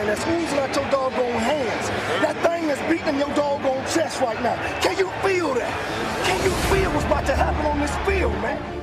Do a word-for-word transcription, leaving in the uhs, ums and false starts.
that's oozing out your doggone hands. That thing that's beating your doggone chest right now. Can you feel that? Can you feel what's about to happen on this field, man?